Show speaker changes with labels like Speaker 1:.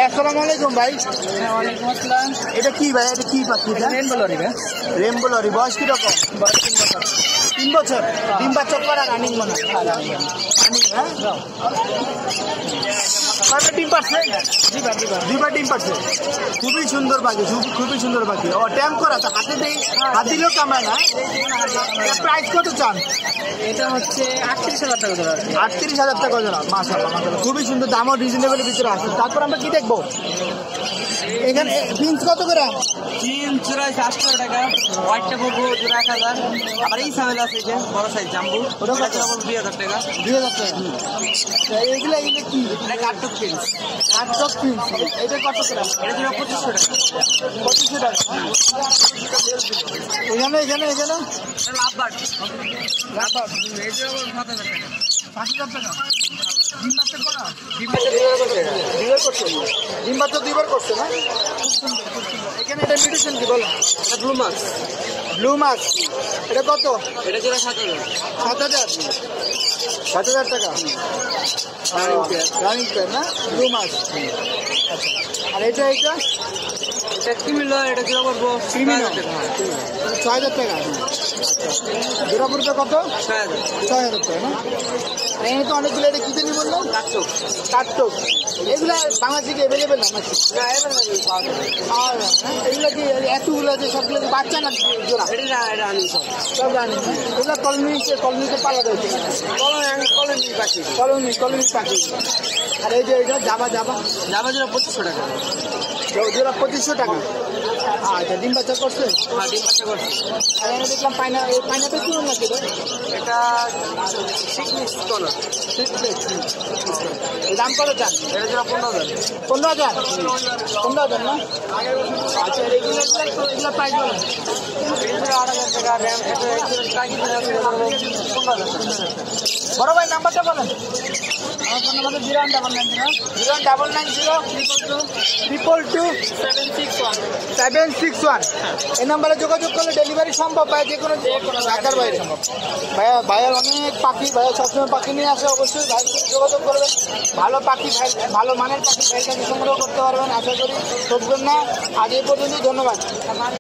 Speaker 1: আসসালামু আলাইকুম ভাই।
Speaker 2: ওয়ালাইকুম আসসালাম।
Speaker 1: এটা কি ভাই? এটা কি পাখি?
Speaker 2: রেনবো লরি ভাই।
Speaker 1: Rainbow lory. বয়স কিরকম?
Speaker 2: বয়স 3 বছর।
Speaker 1: 3 বছর। ডিম বাচ্চা করা রানিং মনে হয়। রানিং, হ্যাঁ। কয়টা ডিম পাচ্ছে? দুইবার ডিম পাচ্ছে। খুবই সুন্দর পাখি, খুবই সুন্দর পাখি। ও ট্যাম করা, তো হাতে হাত দিলেও কামায় না। প্রাইস কত চান?
Speaker 2: এটা হচ্ছে 38,000 টাকা ধরা।
Speaker 1: 38,000 টাকা জোড়া। মাশাআল্লাহ মাশাআল্লাহ, খুবই সুন্দর, দামও রিজনেবলের ভিতরে আছে। তারপর আমরা কি দেখবো এখানে? পিঞ্চ কত করে?
Speaker 2: তিন জোড়া 800 টাকা, হোয়াইটটা পড়বো জোড়া 1000। আবার এই সামেল আছে যে বড় সাইজ জাম্বু, ওটা কত? 2000 টাকা।
Speaker 1: 2000 টাকা। এগুলো কি?
Speaker 2: এটা কাটটক পিস।
Speaker 1: কাটটক পিঞ্চ। এটা কত করে?
Speaker 2: এটা জোড়া 2500 টাকা।
Speaker 1: 2500 টাকা। এখানে এখানে এখানে
Speaker 2: লাভবাট। লাভবাট এই জোড়া 7000 টাকা।
Speaker 1: 5000 টাকা। ডিম বাচ্চা করা?
Speaker 2: ডিম বাচ্চা 2000 টাকা।
Speaker 1: দুইবার করছে। ডিম বাচ্চা দুইবার করছে না? খুব সুন্দর, খুব সুন্দর। এখানে এটা মিউটেশন কি বলো?
Speaker 2: এটা ব্লু মাছ।
Speaker 1: ব্লু মাছ। এটা কত?
Speaker 2: এটা জোড়া 7000।
Speaker 1: 7000। 7000 টাকা। রানিং পেয়ার না? ব্লু মাছ। আচ্ছা। আর এটা
Speaker 2: এটা ক্রিমিলো, এটা জোড়া পড়বো 3000 টাকা।
Speaker 1: 6000 টাকা। জোড়া পড়বে কত?
Speaker 2: 6000।
Speaker 1: 6000 টাকা না? এখানে তো অনেকগুলো। এটা কি জানি বললাম?
Speaker 2: কাটটক।
Speaker 1: কাটটক। এগুলা বাংলাদেশে এভেলেবেল না নাকি?
Speaker 2: না এবার
Speaker 1: আর এগুলো কি এতগুলো যে সবগুলো কি বাচ্চা না জোড়া?
Speaker 2: এটা রানি সব।
Speaker 1: সব রানি। এগুলো কলোনিতে পালা রয়েছে।
Speaker 2: কলোনি পাখি।
Speaker 1: কলোনি পাখি। আর এই যে এটা জাবা
Speaker 2: জামা জোড়া 2500 টাকা।
Speaker 1: জোড়া 2500 টাকা। আচ্ছা, ডিম বাচ্চা করছে?
Speaker 2: হ্যাঁ, ডিম বাচ্চা করছে।
Speaker 1: আর এখানে দেখলাম পাইনাপেল কি নাকি?
Speaker 2: এটা সিকনিস কলার।
Speaker 1: দাম কত চান?
Speaker 2: এটা জোড়া 15,000।
Speaker 1: 15,000। 15,000 না? আচ্ছা, এগুলো প্রাইস বলেন।
Speaker 2: এটা জোড়া 8,000 টাকা। র্যাম এটা টাকি জোড়া 15,000 টাকা।
Speaker 1: বড় ভাই নাম্বারটা বলেন। আমার ফোন নাম্বার 011922222 এই নাম্বারে যোগাযোগ করলে ডেলিভারি সম্ভব। ভাই যে কোনো ঢাকার বাইরে। ভাইয়ার অনেক পাখি, ভাইয়া সবসময় পাখি নিয়ে আসে। অবশ্যই ভাইয়ের সাথে যোগাযোগ করবেন। ভালো পাখি, ভালো মানের পাখি ভাইয়ের কাছে সংগ্রহ করতে পারবেন। আশা করি ঠকবেন না। আজ এই পর্যন্তই, ধন্যবাদ।